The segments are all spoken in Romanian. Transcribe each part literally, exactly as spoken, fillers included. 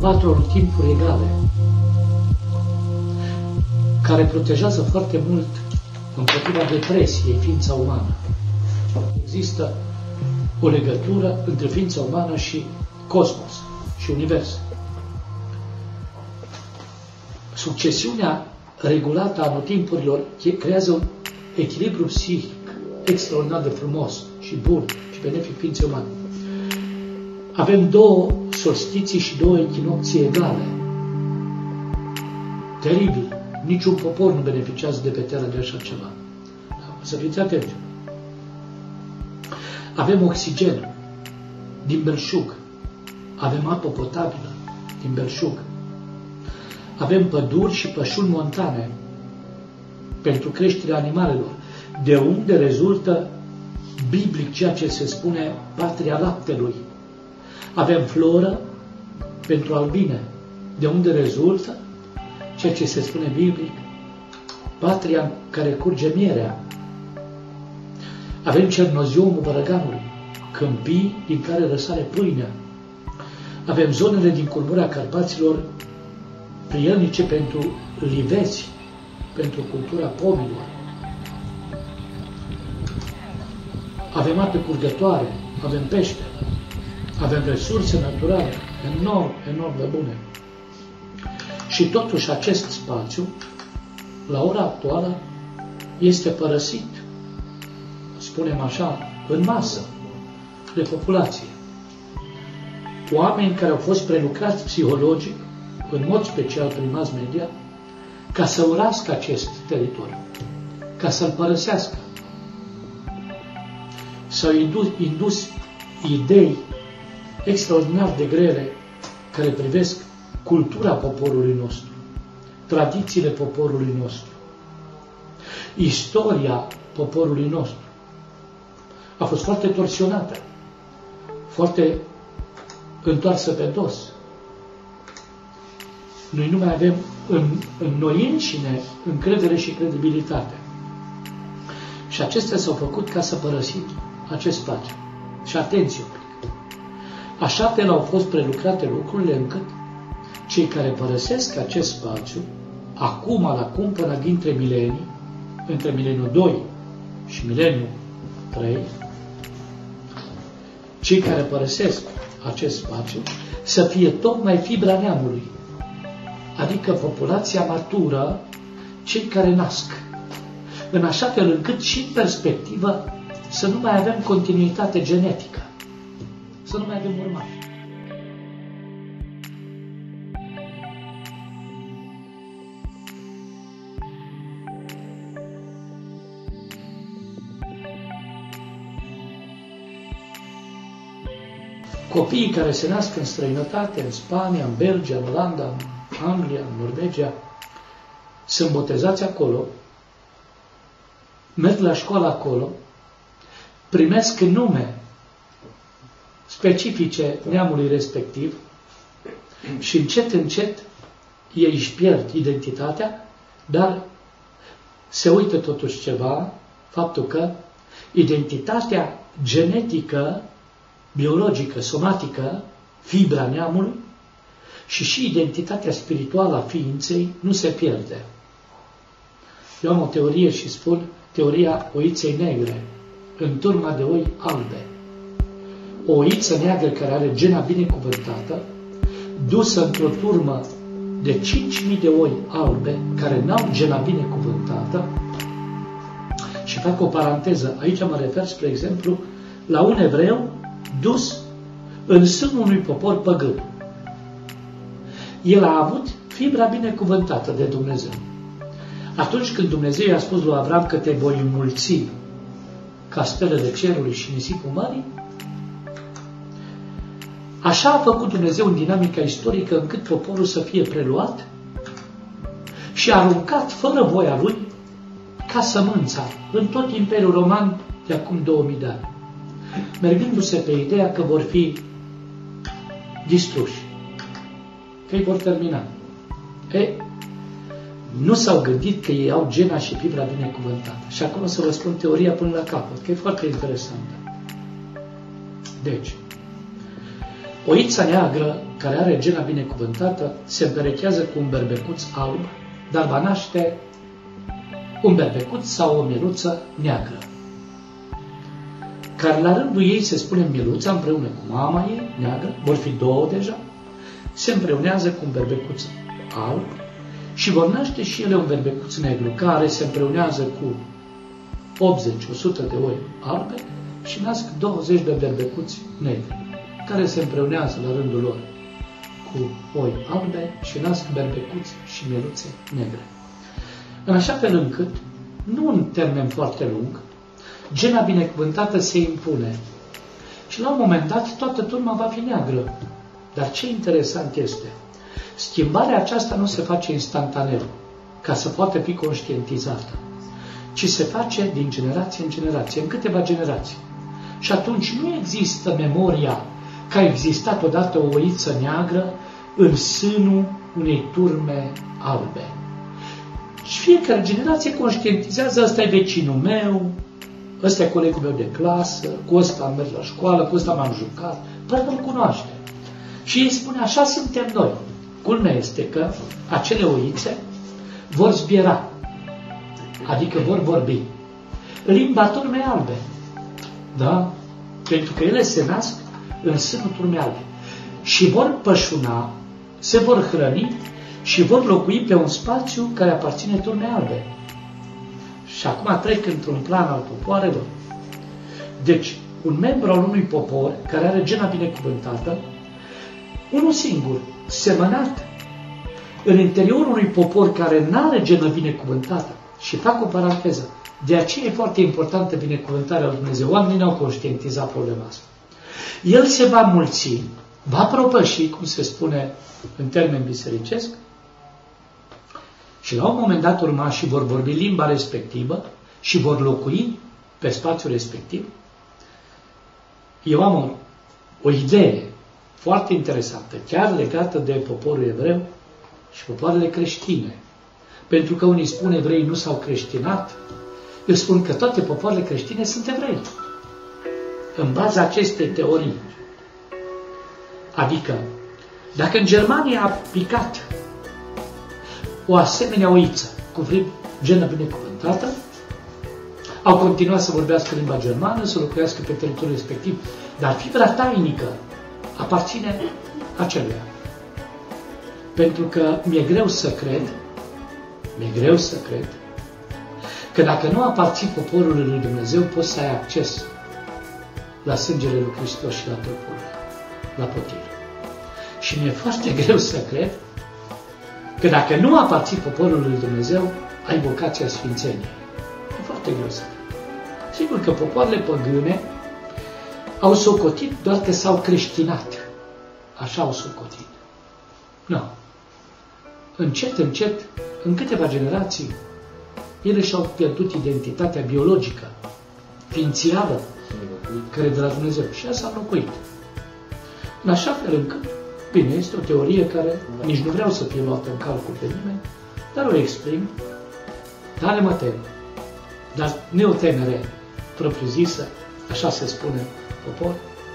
patru timpuri egale, care protejează foarte mult împotriva depresiei ființa umană. Există o legătură între ființa umană și cosmos și univers. Succesiunea regulată a anotimpurilor creează un echilibru psihic extraordinar de frumos și bun și benefic ființei umane. Avem două solstiții și două echinocții egale. Teribil. Niciun popor nu beneficiază de pe Terra de așa ceva. Să fiți atenți. Avem oxigen din belșug. Avem apă potabilă din belșug. Avem păduri și pășuni montane pentru creșterea animalelor, de unde rezultă biblic ceea ce se spune patria laptelui. Avem floră pentru albine, de unde rezultă ceea ce se spune biblic patria în care curge mierea. Avem cernoziomul bărăganului, câmpii din care răsare pâinea. Avem zonele din culmura Carpaților prielnice pentru livezi, pentru cultura pomilor. Avem ape curgătoare, avem pește, avem resurse naturale enorm, enorm de bune. Și totuși acest spațiu, la ora actuală, este părăsit, spunem așa, în masă, de populație. Oameni care au fost prelucrați psihologic, în mod special prin mass media, ca să urască acest teritoriu, ca să-l părăsească. S-au indus, indus idei extraordinar de grele care privesc cultura poporului nostru, tradițiile poporului nostru, istoria poporului nostru. A fost foarte torsionată, foarte întoarsă pe dos. Noi nu mai avem în, în noi înșine încredere și credibilitate. Și acestea s-au făcut ca să părăsim acest spațiu. Și atenție un pic. Așa fel au fost prelucrate lucrurile încât cei care părăsesc acest spațiu, acum la cumpăna dintre milenii, între mileniul doi și mileniul trei, cei care părăsesc acest spațiu, să fie tocmai fibra neamului, adică populația matură, cei care nasc, în așa fel încât și în perspectivă să nu mai avem continuitate genetică, să nu mai avem urmași. Copiii care se nasc în străinătate, în Spania, în Belgia, în Olanda, în Anglia, în Norvegia, sunt botezați acolo, merg la școală acolo, primesc nume specifice neamului respectiv și încet, încet ei își pierd identitatea, dar se uită totuși ceva, faptul că identitatea genetică, biologică, somatică, fibra neamului și și identitatea spirituală a ființei nu se pierde. Eu am o teorie și spun teoria oiței negre, în turma de oi albe. O oiță neagră care are gena binecuvântată, dusă într-o turmă de cinci mii de oi albe care n-au gena binecuvântată, și fac o paranteză, aici mă refer, spre exemplu, la un evreu dus în sânul unui popor păgân. El a avut fibra binecuvântată de Dumnezeu. Atunci când Dumnezeu i-a spus lui Avram că te voi înmulți ca stelele cerului și nisipul mării, așa a făcut Dumnezeu în dinamica istorică încât poporul să fie preluat și aruncat fără voia lui ca sămânța în tot Imperiul Roman de acum două mii de ani, mergându-se pe ideea că vor fi distruși, că îi vor termina. E, nu s-au gândit că ei au gena și fibra binecuvântată. Și acum să vă spun teoria până la capăt, că e foarte interesantă. Deci, Oița neagră, care are gena binecuvântată, se împerechează cu un berbecuț alb, dar va naște un berbecuț sau o mieluță neagră, care la rândul ei se spune mieluța împreună cu mama ei, neagră, vor fi două deja, se împreunează cu un berbecuț alb și vor naște și ele un berbecuț negru, care se împreunează cu optzeci la o sută de oi albe și nasc douăzeci de berbecuți negri, care se împreunează la rândul lor cu oi albe și nasc berbecuți și mieluțe negre. În așa fel încât, nu în termen foarte lung, gena binecuvântată se impune și la un moment dat toată turma va fi neagră. Dar ce interesant este, schimbarea aceasta nu se face instantaneu, ca să poată fi conștientizată, ci se face din generație în generație, în câteva generații. Și atunci nu există memoria că a existat odată o oiță neagră în sânul unei turme albe. Și fiecare generație conștientizează, ăsta e vecinul meu, ăsta e colegul meu de clasă, cu ăsta am mers la școală, cu ăsta m-am jucat, până îl cunoaște. Și ei spune, așa suntem noi. Culmea este că acele oițe vor zbiera, adică vor vorbi limba turmei albe. Da? Pentru că ele se nasc în sânul turmei albe. Și vor pășuna, se vor hrăni și vor locui pe un spațiu care aparține turmei albe. Și acum trec într-un plan al popoarelor. Deci, un membru al unui popor care are gena binecuvântată, unul singur, semănat în interiorul unui popor care nu are genă binecuvântată. Și fac o paranteză. De aceea e foarte importantă binecuvântarea lui Dumnezeu. Oamenii n-au conștientizat problema asta. El se va mulți, va propăși, cum se spune în termen bisericesc, și la un moment dat urmașii vor vorbi limba respectivă și vor locui pe spațiul respectiv. Eu am o, o idee foarte interesantă, chiar legată de poporul evreu și popoarele creștine. Pentru că unii spun evreii nu s-au creștinat, eu spun că toate popoarele creștine sunt evrei. În baza acestei teorii. Adică, dacă în Germania a picat o asemenea oiță cu genă binecuvântată, au continuat să vorbească limba germană, să locuiască pe teritoriul respectiv, dar fibra tainică aparține aceluia. Pentru că mi-e greu să cred, mi-e greu să cred, că dacă nu aparții poporului lui Dumnezeu, poți să ai acces la sângele lui Hristos și la trupul, la potir. Și mi-e foarte greu să cred că dacă nu aparții poporului lui Dumnezeu, ai vocația Sfințeniei. E foarte greu să cred. Sigur că popoarele păgâne au socotit doar că s-au creștinat. Așa au socotit. Nu. Încet, încet, în câteva generații, ele și-au pierdut identitatea biologică, ființială, care de la Dumnezeu. Și asta s-a înlocuit. În așa fel încât, bine, este o teorie care nici nu vreau să fie luată în calcul pe nimeni, dar o exprim, dar mă tem. Dar nu e o temere propriu-zisă, așa se spune popor,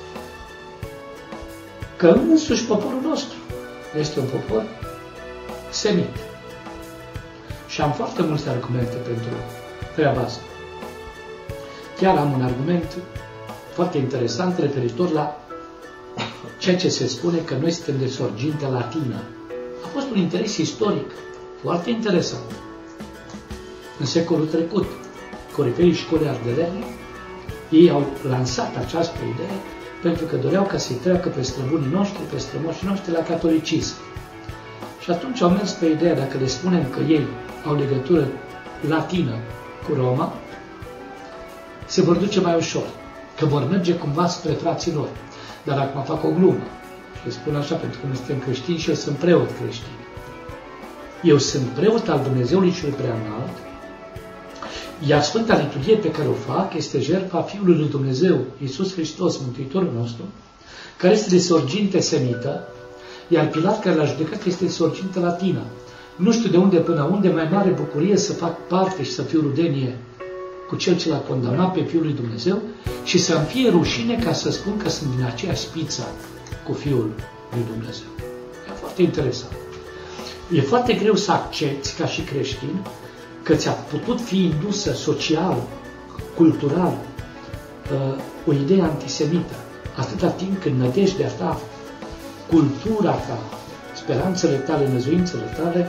că însuși poporul nostru este un popor semit. Și am foarte multe argumente pentru treaba asta. Chiar am un argument foarte interesant referitor la ceea ce se spune că noi suntem de sorginte latină. A fost un interes istoric foarte interesant. În secolul trecut, coreferii școlii ardelene, ei au lansat această idee pentru că doreau ca să-i treacă pe străbunii noștri, pe strămoșii noștri la catolicism. Și atunci au mers pe ideea, dacă le spunem că ei au legătură latină cu Roma, se vor duce mai ușor, că vor merge cumva spre frații lor. Dar acum fac o glumă și le spun așa, pentru că noi suntem creștini și eu sunt preot creștin. Eu sunt preot al Dumnezeului celui Preanalt, iar Sfânta Liturghie pe care o fac este jertfa Fiului lui Dumnezeu, Iisus Hristos, Mântuitorul nostru, care este de sorginte semită, iar Pilat care l-a judecat este de sorginte latină. Nu știu de unde până unde, mai mare bucurie să fac parte și să fiu rudenie cu cel ce l-a condamnat pe Fiul lui Dumnezeu și să-mi fie rușine ca să spun că sunt din aceeași spiță cu Fiul lui Dumnezeu. E foarte interesant. E foarte greu să accepti ca și creștin că ți-a putut fi indusă social, cultural, o idee antisemită, atâta timp când nădejdea ta, cultura ta, speranțele tale, năzuințele tale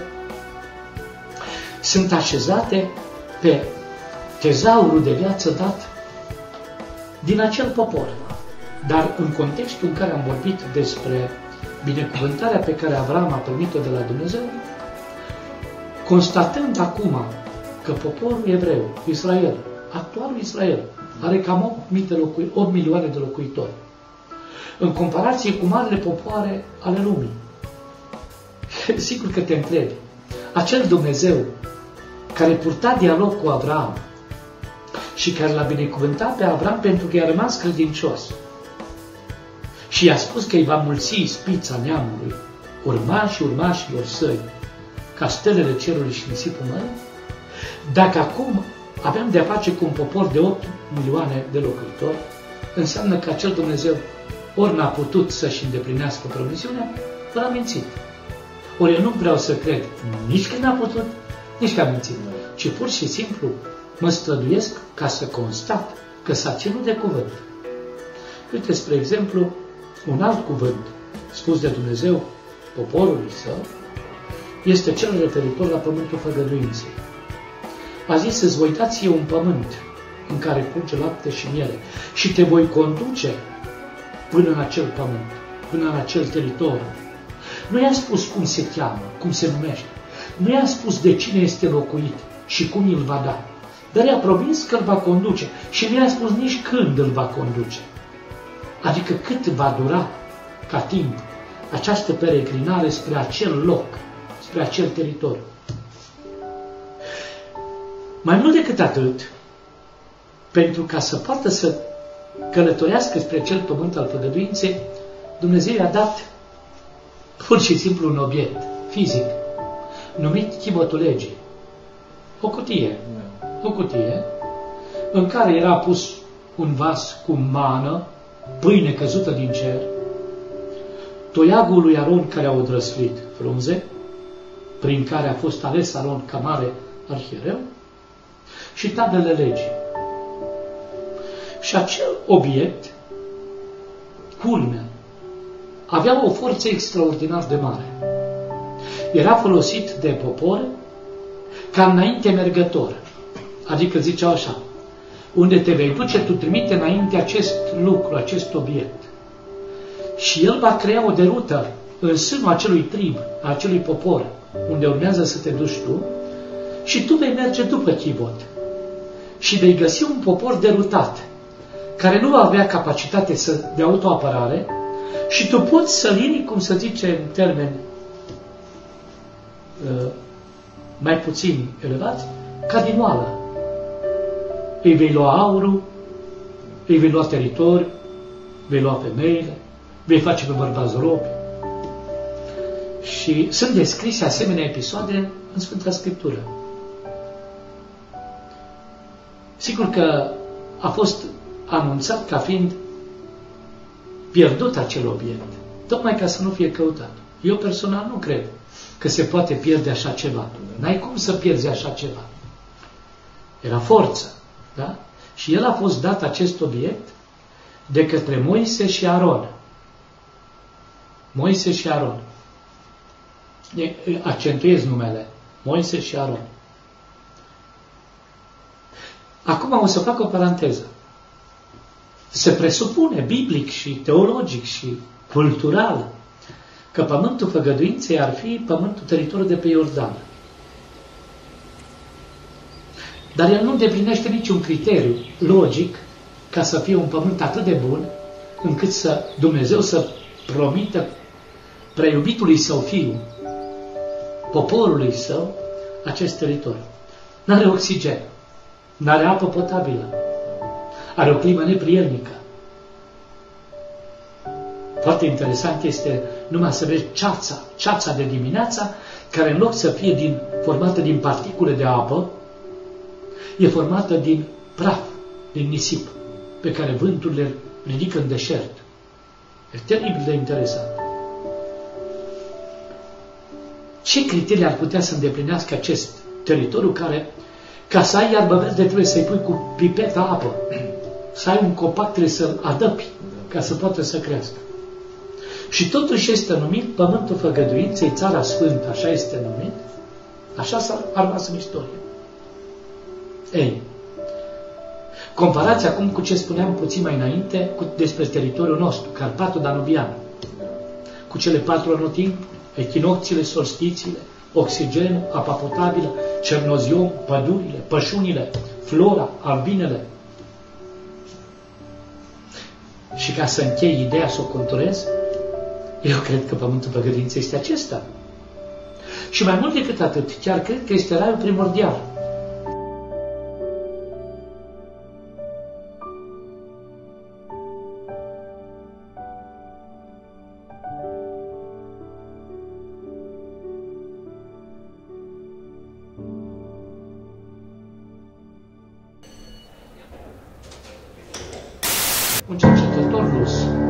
sunt așezate pe tezaurul de viață dat din acel popor. Dar în contextul în care am vorbit despre binecuvântarea pe care Avram a primit-o de la Dumnezeu, constatând acum că poporul evreu, Israel, actualul Israel, are cam opt mii de locui, opt milioane de locuitori, în comparație cu marile popoare ale lumii. Sigur că te întrebi, acel Dumnezeu care purta dialog cu Avram și care l-a binecuvântat pe Avram pentru că i-a rămas credincios și i-a spus că îi va mulți spița neamului, urmașii urmașilor săi, ca stelele cerului și nisipul mării, dacă acum aveam de-a face cu un popor de opt milioane de locuitori, înseamnă că acel Dumnezeu ori n-a putut să-și îndeplinească promisiunea, ori a mințit. Ori eu nu vreau să cred nici că n-a putut, nici că a mințit, ci pur și simplu mă străduiesc ca să constat că s-a ținut de cuvânt. Uite, spre exemplu, un alt cuvânt spus de Dumnezeu poporului său este cel referitor la pământul făgăduinței. A zis să-ți voi da ție un pământ în care curge lapte și miere și te voi conduce până în acel pământ, până în acel teritoriu. Nu i-a spus cum se cheamă, cum se numește. Nu i-a spus de cine este locuit și cum îl va da. Dar i-a promis că îl va conduce și nu i-a spus nici când îl va conduce. Adică cât va dura ca timp această peregrinare spre acel loc, spre acel teritoriu. Mai mult decât atât, pentru ca să poată să călătorească spre acel pământ al făgăduinței, Dumnezeu i-a dat pur și simplu un obiect fizic, numit chivotul legii. O cutie, o cutie în care era pus un vas cu mană, pâine căzută din cer, toiagul lui Aron care a odrăslit frunze, prin care a fost ales Aron ca mare arhiereu, și tablele legii. Și acel obiect, culmea, avea o forță extraordinar de mare. Era folosit de popor ca înainte mergător. Adică ziceau așa, unde te vei duce, tu trimite înainte acest lucru, acest obiect. Și el va crea o derută în sânul acelui trib, a acelui popor, unde urmează să te duci tu, și tu vei merge după chivot. Și vei găsi un popor derutat, care nu va avea capacitate să, de autoapărare, și tu poți să linii, cum să zice în termeni uh, mai puțin elevați, ca din oală. Îi vei lua aurul, îi vei lua teritoriu, vei lua femeile, vei face pe bărbați robi. Și sunt descrise asemenea episoade în Sfânta Scriptură. Sigur că a fost anunțat ca fiind pierdut acel obiect, tocmai ca să nu fie căutat. Eu personal nu cred că se poate pierde așa ceva. N-ai cum să pierzi așa ceva. Era forță, da? Și el a fost dat acest obiect de către Moise și Aron. Moise și Aron. Accentuez numele. Moise și Aron. Acum o să fac o paranteză. Se presupune biblic și teologic și cultural că pământul făgăduinței ar fi pământul teritoriului de pe Iordan. Dar el nu îndeplinește niciun criteriu logic ca să fie un pământ atât de bun încât să Dumnezeu să promită preiubitului său fiu, poporului său, acest teritoriu. N-are oxigen, n-are apă potabilă, are o climă neprielnică. Foarte interesant este numai să vezi ceața, ceața de dimineața, care în loc să fie din, formată din particule de apă, e formată din praf, din nisip, pe care vântul le ridică în deșert. E teribil de interesant. Ce criterii ar putea să îndeplinească acest teritoriu care, ca să ai iarbă verde, trebuie să-i pui cu pipeta apă. Să ai un copac, trebuie să-l adăpi ca să poată să crească. Și totuși este numit Pământul Făgăduinței, Țara Sfântă, așa este numit, așa s-a rămas în istorie. Ei, comparați acum cu ce spuneam puțin mai înainte cu, despre teritoriul nostru, Carpatul Danubian, cu cele patru anotimpuri, echinocțiile, solstițiile, oxigen, apa potabilă, cernoziom, pădurile, pășunile, flora, albinele. Și ca să închei ideea, să o conturez, eu cred că Pământul Făgăduinței este acesta. Și mai mult decât atât, chiar cred că este raiul primordial. Un cercetător rus,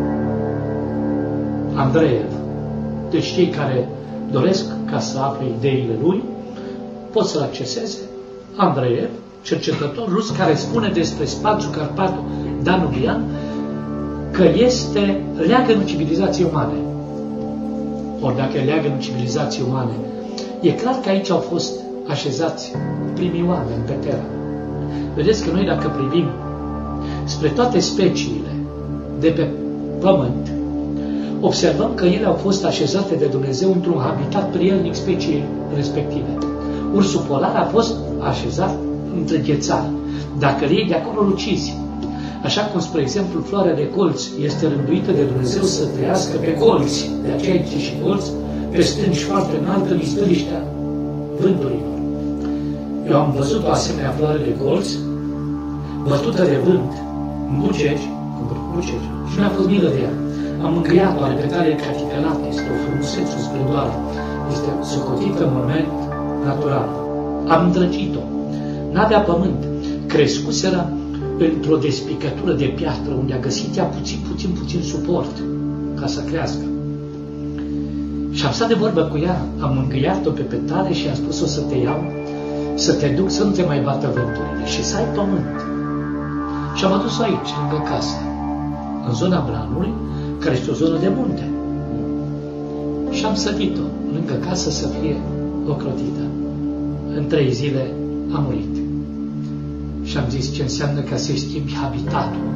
Andreev, deci cei care doresc ca să afle ideile lui, pot să-l acceseze. Andreev, cercetător rus, care spune despre spațiul Carpatul Danubian că este leagănul civilizației umane. Ori dacă e leagănul civilizației umane, e clar că aici au fost așezați primii oameni pe Terra. Vedeți că noi, dacă privim spre toate speciile de pe Pământ, observăm că ele au fost așezate de Dumnezeu într-un habitat prielnic speciei respective. Ursul polar a fost așezat între ghețari. Dacă iei de acolo, lucizi. Așa cum, spre exemplu, floarea de colț este rânduită de Dumnezeu să trăiască pe colți, de aceea zice și colț, pe stânci foarte înaltă, în izbeliștea vânturilor. Eu am văzut o asemenea floare de colț, bătută de vânt, în Bucegi, Bucegi, și mi-a fost milă de ea. Am mângâiat-o, are petale catitelate, este o frumusețe, o splendoare, este socotită monument natural. Am îndrăgit-o. N-avea pământ, crescuseră într-o despicătură de piatră, unde a găsit ea puțin, puțin, puțin suport ca să crească. Și am stat de vorbă cu ea, am mângâiat-o pe petale și am spus: o să te iau, să te duc, să nu te mai bată vânturile și să ai pământ. Și am adus-o aici, lângă casă, în zona Branului, care este o zonă de munte. Și am sădit-o lângă casă să fie ocrotită. În trei zile a murit. Și am zis: ce înseamnă ca să-i schimbi habitatul?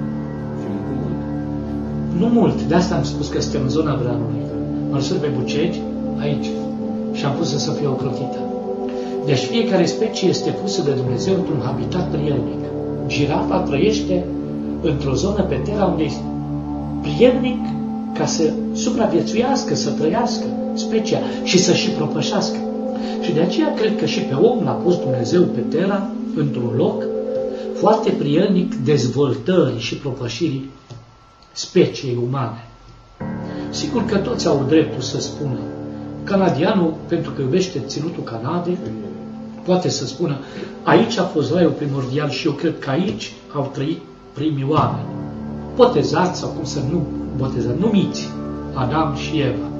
Nu mult, de asta am spus că suntem în zona Branului. Mă lăsuri pe Bucegi, aici, și am pus-o să fie ocrotită. Deci fiecare specie este pusă de Dumnezeu într-un habitat prielnic. Girafa trăiește într-o zonă pe Terra unde este prielnic ca să supraviețuiască, să trăiască specia și să și propășească. Și de aceea cred că și pe om l-a pus Dumnezeu pe Terra într-un loc foarte prielnic dezvoltării și propășirii speciei umane. Sigur că toți au dreptul să spună. Canadianul, pentru că iubește ținutul Canadei, poate să spună: aici a fost raiul primordial și eu cred că aici au trăit primii oameni, botezați sau cum să nu botezați, numiți Adam și Eva,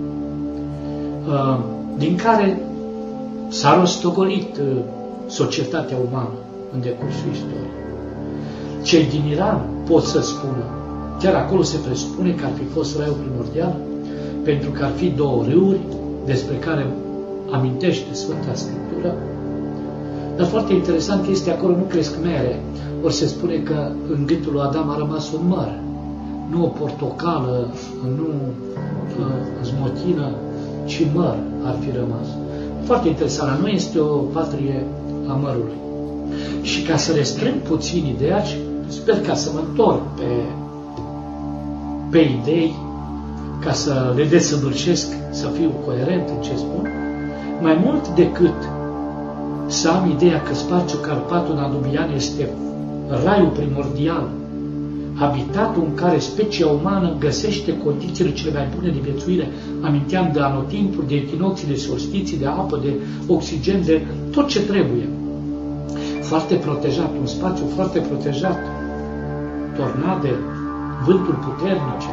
din care s-a rostogolit societatea umană în decursul istoriei. Cei din Iran pot să spună, chiar acolo se presupune că ar fi fost raiul primordial, pentru că ar fi două râuri despre care amintește Sfânta Scriptură. Dar foarte interesant este, acolo nu cresc mere, ori se spune că în gâtul lui Adam a rămas un măr, nu o portocală, nu zmotină, ci măr ar fi rămas. Foarte interesant, la noi este o patrie a mărului. Și ca să restrâng puțin ideea, și sper ca să mă întorc pe, pe idei, ca să le desăvârșesc, să fiu coerent în ce spun, mai mult decât să am ideea că spațiul Carpatul Danubian este raiul primordial, habitatul în care specia umană găsește condițiile cele mai bune de viețuire. Aminteam de anotimpuri, de echinocții, de solstiții, de apă, de oxigen, de tot ce trebuie. Foarte protejat, un spațiu foarte protejat. Tornade, vânturi puternice,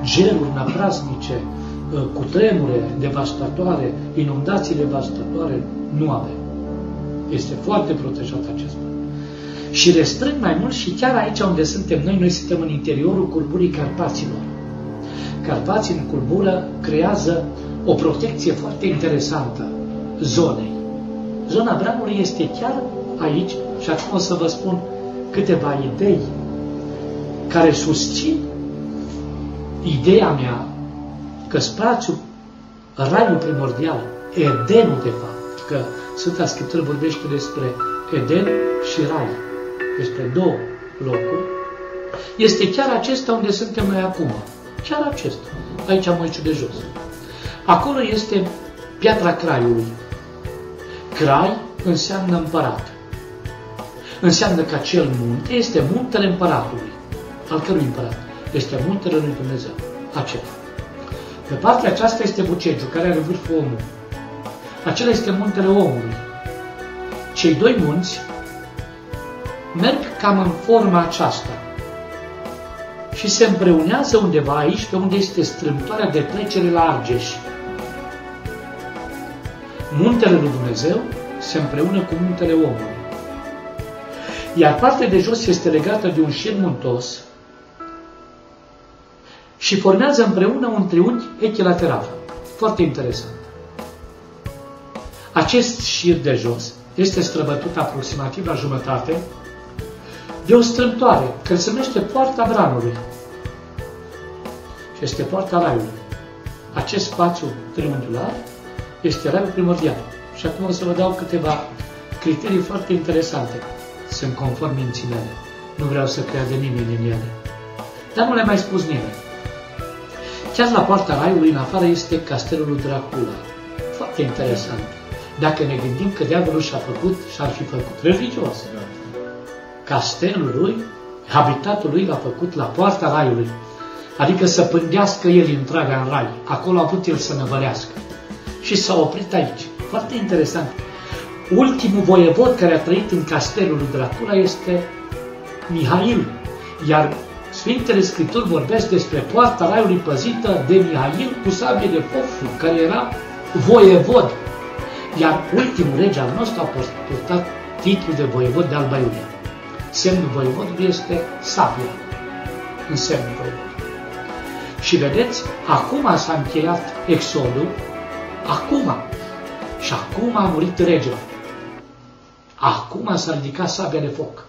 geruri năprasnice, cutremure devastatoare, inundații devastatoare, nu avem. Este foarte protejat acest pământ. Și restrâng mai mult și chiar aici unde suntem noi, noi suntem în interiorul culburii Carpaților. Carpații în culbură creează o protecție foarte interesantă zonei. Zona Bramului este chiar aici și acum o să vă spun câteva idei care susțin ideea mea că spațiul, raiul primordial, Edenul de fapt, că Sfânta Scriptură vorbește despre Eden și Rai, despre două locuri, este chiar acesta unde suntem noi acum. Chiar acesta. Aici am Moiciul de jos. Acolo este piatra Craiului. Crai înseamnă împărat. Înseamnă că acel munte este muntele împăratului. Al cărui împărat? Este muntele lui Dumnezeu. Acela. Pe partea aceasta este Bucegiu, care are vârful omului. Acela este muntele omului. Cei doi munți merg cam în forma aceasta și se împreunează undeva aici, pe unde este strâmtoarea de trecere la Argeș. Muntele lui Dumnezeu se împreună cu muntele omului. Iar partea de jos este legată de un șir muntos și formează împreună un triunghi echilateral. Foarte interesant. Acest șir de jos este străbătut aproximativ la jumătate de o strâmtoare, care se numește Poarta Branului. Și este Poarta Raiului. Acest spațiu triunghiular este raiul primordial. Și acum o să vă dau câteva criterii foarte interesante. Sunt conform minții mele. Nu vreau să creadă nimeni în ele. Dar nu le-a mai spus nimeni. Chiar la Poarta Raiului, în afară, este castelul lui Dracula. Foarte interesant. Dacă ne gândim că diavolul și-a făcut și-ar fi făcut religios. Castelul lui, habitatul lui l-a făcut la Poarta Raiului. Adică să pândească el intrarea în rai. Acolo a putut el să năvălească. Și s-a oprit aici. Foarte interesant. Ultimul voievod care a trăit în castelul lui Dracula este Mihail. Iar Sfintele Scripturi vorbesc despre Poarta Raiului păzită de Mihail cu sabie de foc, care era voievod. Iar ultimul rege al nostru a purtat titlul de voievod de Alba Iulia. Semnul voievodului este sabia în semnul voievod. Și vedeți, acum s-a încheiat exodul, acum, și acum a murit regele. Acum s-a ridicat sabia de foc.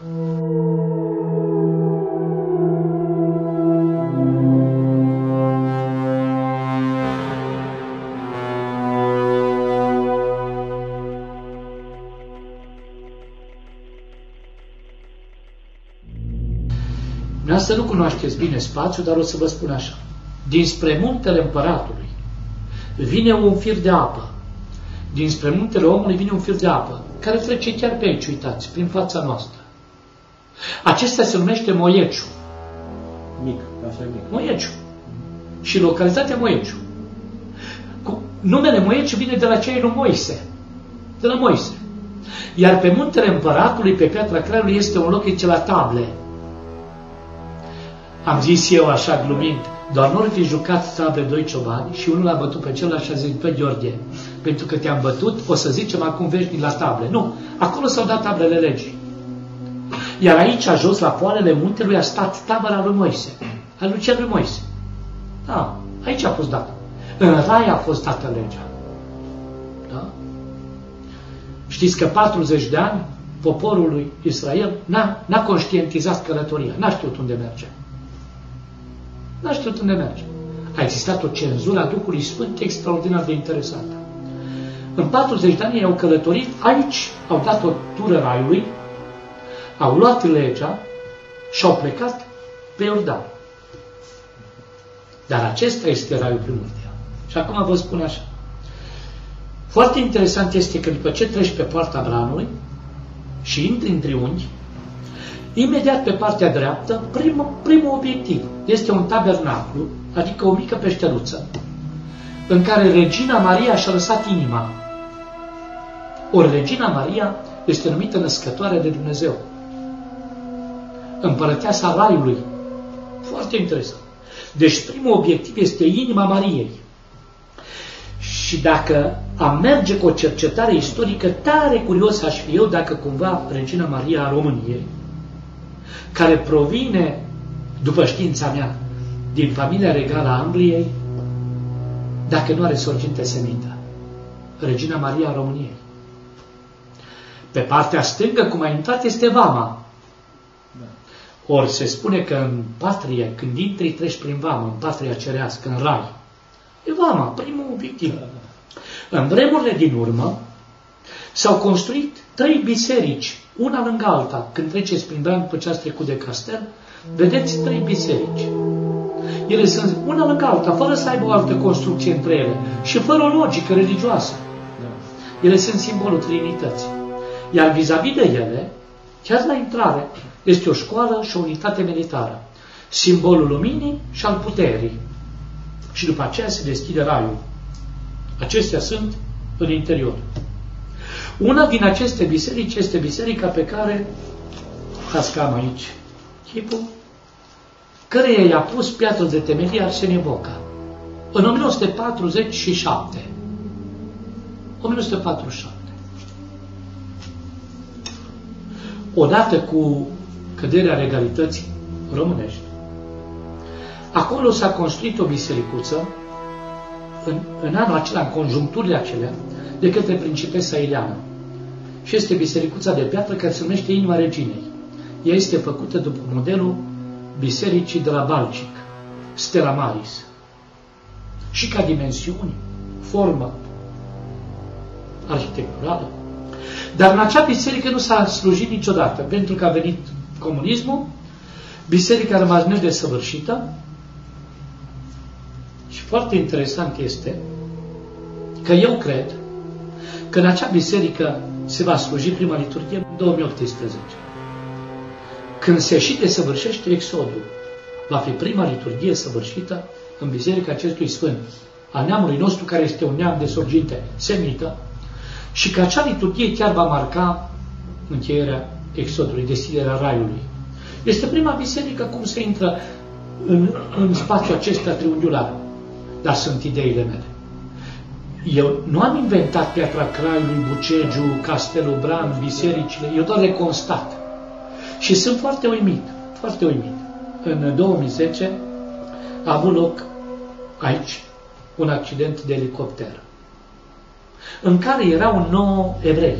Dumneavoastră nu cunoașteți bine spațiul, dar o să vă spun așa. Dinspre muntele împăratului vine un fir de apă. Dinspre muntele omului vine un fir de apă, care trece chiar pe aici, uitați, prin fața noastră. Acesta se numește Moieciu. Mic, așa mic. Moieciu. Și localitatea Moieciu. Cu numele Moieciu vine de la cei lui Moise. De la Moise. Iar pe muntele împăratului, pe piatra Craiului, este un loc ce la table. Am zis eu așa glumind, doar nu-l fi jucat table doi ciobani și unul l-a bătut pe celălalt și a zis, pe Gheorghe, pentru că te-am bătut, o să zicem acum veșnic la table. Nu, acolo s-au dat tablele legii. Iar aici, jos, la poalele muntelui, a stat tabăra lui Moise, al lui cel lui Moise. Da, aici a fost dat. În rai a fost dată legea. Da? Știți că patruzeci de ani poporul lui Israel n-a conștientizat călătoria, n-a știut unde merge. N-a știut unde merge. A existat o cenzură a Duhului Sfânt extraordinar de interesantă. În patruzeci de ani ei au călătorit, aici au dat o tură raiului, au luat legea și au plecat pe Iordan. Dar acesta este raiul primordial. Și acum vă spun așa. Foarte interesant este că după ce treci pe Poarta Branului și intri în triunghi, imediat pe partea dreaptă, primul, primul obiectiv este un tabernaclu, adică o mică peșteruță, în care Regina Maria și-a lăsat inima. Ori Regina Maria este numită născătoare de Dumnezeu. Împărăteasa Raiului. Foarte interesant. Deci primul obiectiv este inima Mariei. Și dacă am merge cu o cercetare istorică, tare curios aș fi eu dacă cumva Regina Maria a României, care provine, după știința mea, din familia regală a Angliei, dacă nu are sorginte semită. Regina Maria a României. Pe partea stângă, cum a intrat, este Vama. Ori se spune că în patrie, când intri, treci prin Vama, în patria cerească, în rai. E Vama, primul obiectiv. În vremurile din urmă s-au construit trei biserici, una lângă alta. Când treceți prin Bran, după ce ați trecut de castel, vedeți trei biserici. Ele sunt una lângă alta, fără să aibă o altă construcție între ele și fără o logică religioasă. Ele sunt simbolul Trinității. Iar vis-a-vis de ele, chiar la intrare, este o școală și o unitate militară. Simbolul luminii și al puterii. Și după aceea se deschide raiul. Acestea sunt în interior. Una din aceste biserici este biserica pe care, ați cam aici chipul, căreia i-a pus piatră de temelie Arsenie Boca. În o mie nouă sute patruzeci și șapte. o mie nouă sute patruzeci și șapte. Odată cu căderea regalității românești, acolo s-a construit o bisericuță în, în anul acela, în conjuncturile acelea, de către principesa Ileana. Și este bisericuța de piatră care se numește Inima Reginei. Ea este făcută după modelul bisericii de la Balcic, Stella Maris. Și ca dimensiuni, formă arhitecturală. Dar în acea biserică nu s-a slujit niciodată, pentru că a venit comunismul, biserica a rămas nedesăvârșită și foarte interesant este că eu cred că în acea biserică se va sluji prima liturghie în două mii optsprezece. Când se și desăvârșește exodul, va fi prima liturghie săvârșită în biserica acestui sfânt, a neamului nostru, care este un neam de sorginte semită, și că acea liturghie chiar va marca încheierea exodului, deschiderea raiului. Este prima biserică cum se intră în, în spațiul acesta triunghiular. Dar sunt ideile mele. Eu nu am inventat Piatra Craiului, Bucegiu, Castelul Bran, bisericile, eu doar le constat. Și sunt foarte uimit, foarte uimit. În două mii zece a avut loc aici un accident de elicopter, în care erau nouă evrei.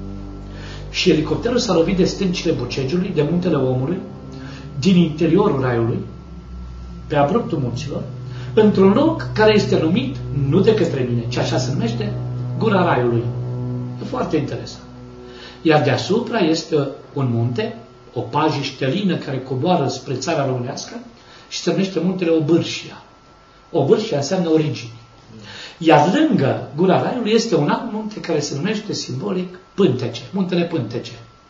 Și elicopterul s-a lovit de stâncile Bucegiului, de Muntele Omului, din interiorul raiului, pe abruptul munților, într-un loc care este numit, nu de către mine, ci așa se numește, Gura Raiului. E foarte interesant. Iar deasupra este un munte, o pajiștelină care coboară spre țara românească și se numește Muntele Obârșia. Obârșia înseamnă origini. Iar lângă Gura Raiului este un alt munte care se numește simbolic Pântece, Muntele Pântece.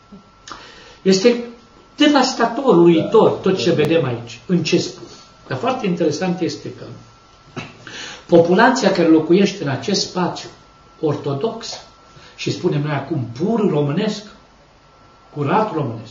Este devastator, uluitor, tot ce vedem aici. În ce spun? Dar foarte interesant este că populația care locuiește în acest spațiu ortodox, și spunem noi acum pur românesc, curat românesc,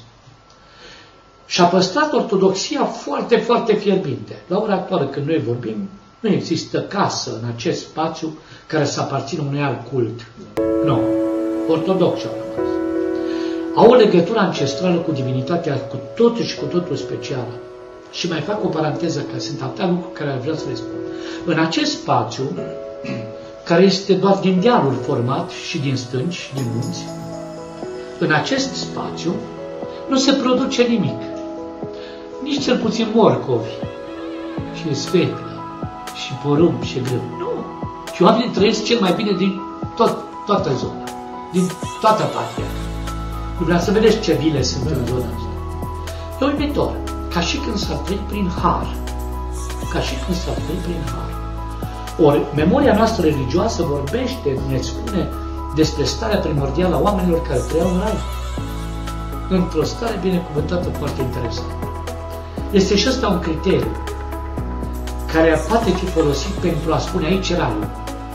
și-a păstrat ortodoxia foarte, foarte fierbinte. La ora actuală, când noi vorbim, nu există casă în acest spațiu care să aparțină unui alt cult. Nu. Ortodoxi au rămas. Au o legătură ancestrală cu divinitatea cu totul și cu totul specială. Și mai fac o paranteză, că sunt atâtea lucruri care ar vrea să le spun. În acest spațiu, care este doar din dealuri format și din stânci și din munți, în acest spațiu nu se produce nimic. Nici cel puțin morcovi și sfeclă și porumb și grâu. Nu. Și oamenii trăiesc cel mai bine din tot, toată zona, din toată patria. Nu vreau să vedeți ce vile sunt în zona asta. E uimitor. Ca și când s-ar trăi prin har. Ca și când s-ar trăi prin har. Ori, memoria noastră religioasă vorbește, ne spune despre starea primordială a oamenilor care trăiau în rai. Într-o stare binecuvântată, foarte interesantă. Este și ăsta un criteriu care poate fi folosit pentru a spune aici e raiul.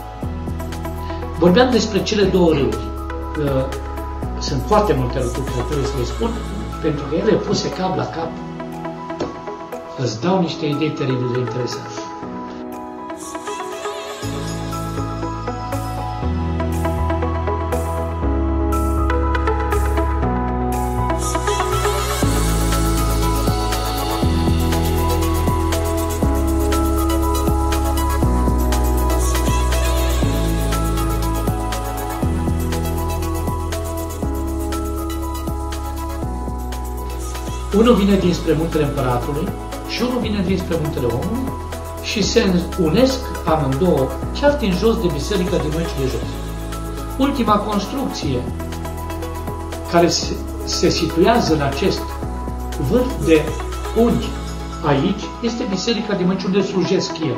Vorbeam despre cele două râuri. Sunt foarte multe lucruri care trebuie să le spun, pentru că ele puse cap la cap îți dau niște idei teribil de interesante. Unul vine dinspre muntele împăratului și unul vine dinspre muntele omului și se unesc amândouă chiar din jos de biserica din Măici de Jos. Ultima construcție care se, se situează în acest vârf de unghi aici este biserica din Măici unde slujesc eu.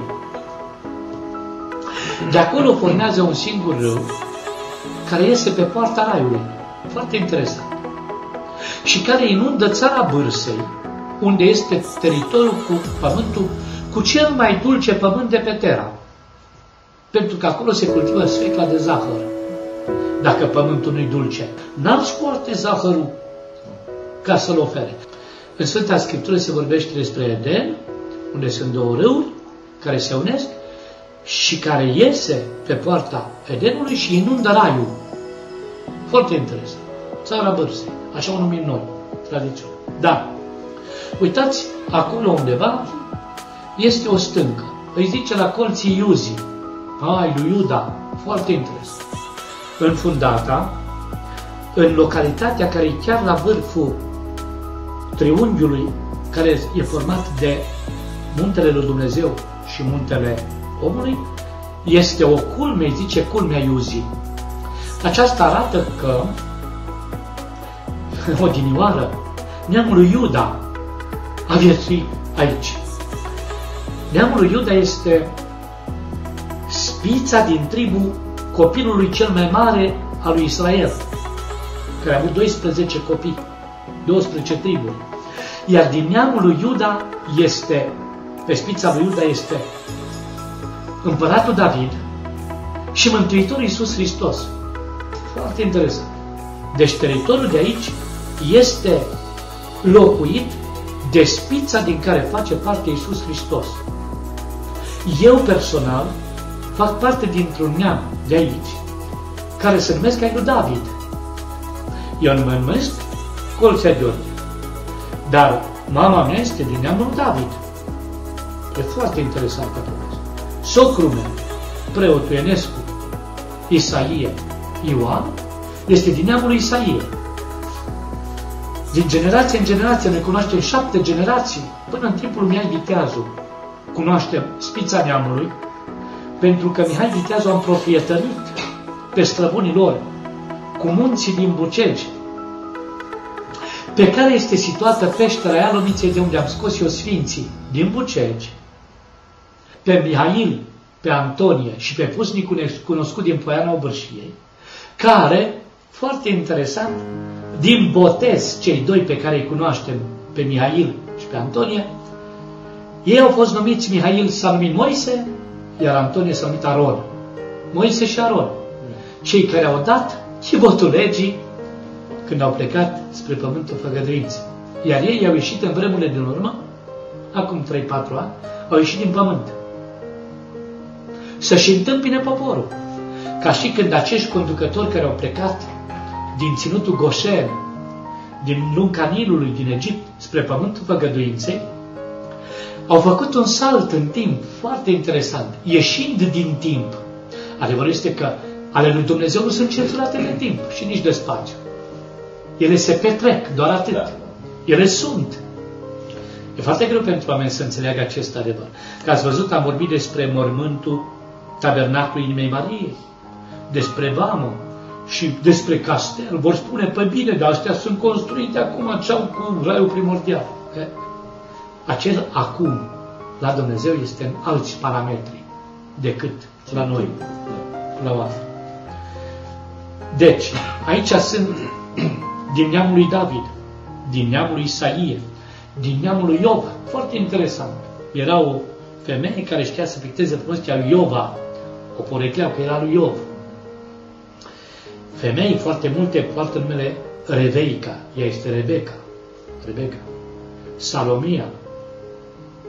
De acolo formează un singur râu care iese pe poarta Raiului. Foarte interesant. Și care inundă țara Bârsei, unde este teritoriul cu pământul, cu cel mai dulce pământ de pe Terra. Pentru că acolo se cultivă sfecla de zahăr. Dacă pământul nu-i dulce, n-ar scoate zahărul ca să-l ofere. În Sfânta Scriptură se vorbește despre Eden, unde sunt două râuri care se unesc și care iese pe poarta Edenului și inundă Raiul. Foarte interesant. Țara Bârsei. Așa o numim noi, tradițional. Dar, uitați, acolo undeva este o stâncă. Îi zice la colții Iuzii. Ai, lui Iuda. Foarte interesant. În fundata, în localitatea care e chiar la vârful triunghiului, care e format de muntele lui Dumnezeu și muntele omului, este o culme, îi zice culmea Iuzii. Aceasta arată că odinioară, neamul lui Iuda a viețuit aici. Neamul lui Iuda este spița din tribul copilului cel mai mare al lui Israel, care a avut doisprezece copii, douăsprezece triburi. Iar din neamul lui Iuda este, pe spița lui Iuda este împăratul David și Mântuitorul Iisus Hristos. Foarte interesant. Deci teritoriul de aici este locuit de spița din care face parte Iisus Hristos. Eu personal fac parte dintr-un neam de aici, care se numesc ai lui David. Eu nu mă numesc Colțea Gheorghe, dar mama mea este din neamul lui David. E foarte interesant pe poveste. Socrul meu, preotul Enescu Isaie Ioan, este din neamul lui Isaie. Din generație în generație ne cunoaștem șapte generații, până în timpul Mihai Viteazu cunoaștem spița neamului, pentru că Mihai Viteazu a împroprietărit pe străbunii lor cu munții din Bucegi, pe care este situată peștera Ialomiței, de unde am scos eu sfinții din Bucegi, pe Mihail, pe Antonie și pe pusnicul cunoscut din Poiana Obârșiei, care, foarte interesant, din botez, cei doi pe care îi cunoaștem, pe Mihail și pe Antonie, ei au fost numiți, Mihail s-a numit Moise, iar Antonie s-a numit Aron. Moise și Aron. Cei care au dat chivotul legii când au plecat spre pământul făgăduinței. Iar ei au ieșit în vremurile din urmă, acum trei patru ani, au ieșit din pământ. Să-și întâmpine poporul. Ca și când acești conducători care au plecat din ținutul Goșen, din lunga Nilului, din Egipt, spre pământul făgăduinței, au făcut un salt în timp foarte interesant, ieșind din timp. Adevărul este că ale lui Dumnezeu nu sunt censurate de timp și nici de spațiu. Ele se petrec, doar atât. Ele sunt. E foarte greu pentru oameni să înțeleagă acest adevăr. Că ați văzut, am vorbit despre mormântul tabernacului Inimii Mariei, despre vamă și despre castel. Vor spune, pe bine, dar astea sunt construite acum, ce-au cu raiul primordial. Acel acum la Dumnezeu este în alți parametri decât la noi, la oameni. Deci, aici sunt din neamul lui David, din neamul lui Isaie, din neamul lui Iov. Foarte interesant. Era o femeie care știa să picteze frumos, cea lui Iova. O porecleau că era lui Iov. Femei foarte multe poartă numele Reveica. Ea este Rebecca. Rebecca. Salomia.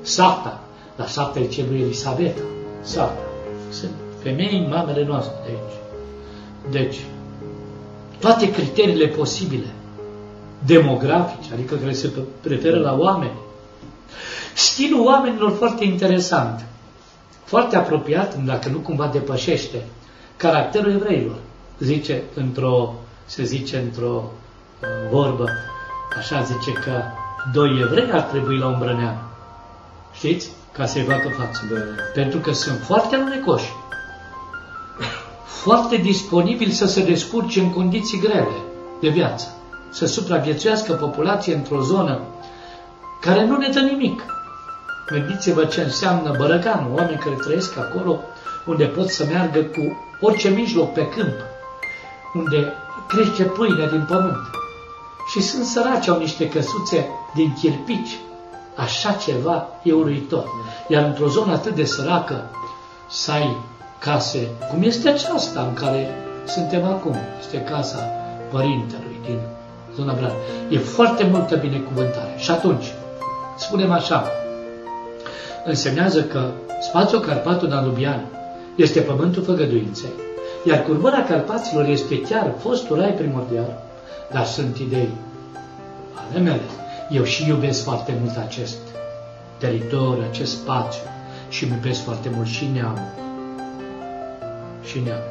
Safta. Dar Safta e ce lui Elisabeta. Safta. Sunt femei, mamele noastre de aici. Deci, toate criteriile posibile, demografice, adică care se referă la oameni. Stilul oamenilor foarte interesant, foarte apropiat, dacă nu cumva depășește, caracterul evreilor. Zice într-o, se zice într-o uh, vorbă, așa zice că doi evrei ar trebui la umbrănean. Știți? Ca să-i facă față. De... Pentru că sunt foarte alunecoși, foarte disponibili să se descurce în condiții grele de viață, să supraviețuiască populație într-o zonă care nu ne dă nimic. Gândiți-vă ce înseamnă Bărăganul, oameni care trăiesc acolo, unde pot să meargă cu orice mijloc pe câmp, unde crește pâine din pământ. Și sunt săraci, au niște căsuțe din chirpici. Așa ceva e uluitor. Iar într-o zonă atât de săracă să ai case, cum este aceasta în care suntem acum, este casa părintelui din zona Bran. E foarte multă binecuvântare. Și atunci, spunem așa, însemnează că spațiul Carpato-Danubian este pământul făgăduinței, iar curvărea Carpaților este chiar fostul rai primordial, dar sunt idei ale mele. Eu și iubesc foarte mult acest teritoriu, acest spațiu și îmi iubesc foarte mult și neamul. Și neamul.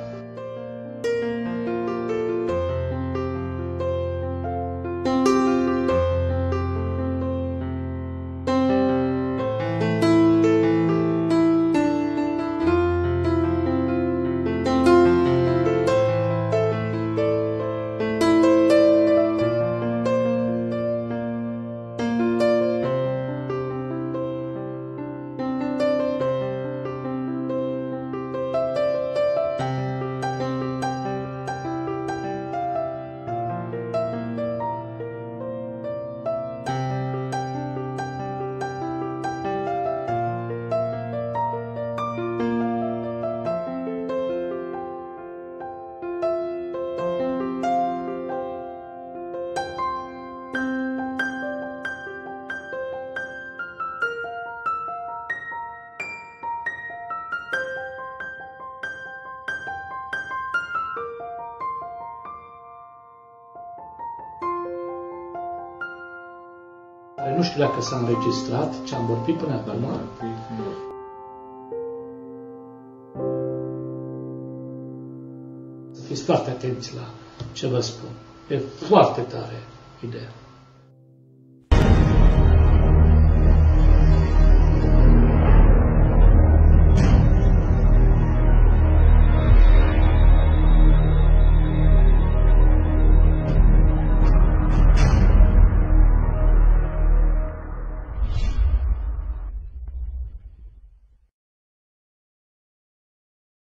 Nu știu dacă s-a înregistrat ce am vorbit până acum. Să fiți foarte atenți la ce vă spun. E foarte tare ideea.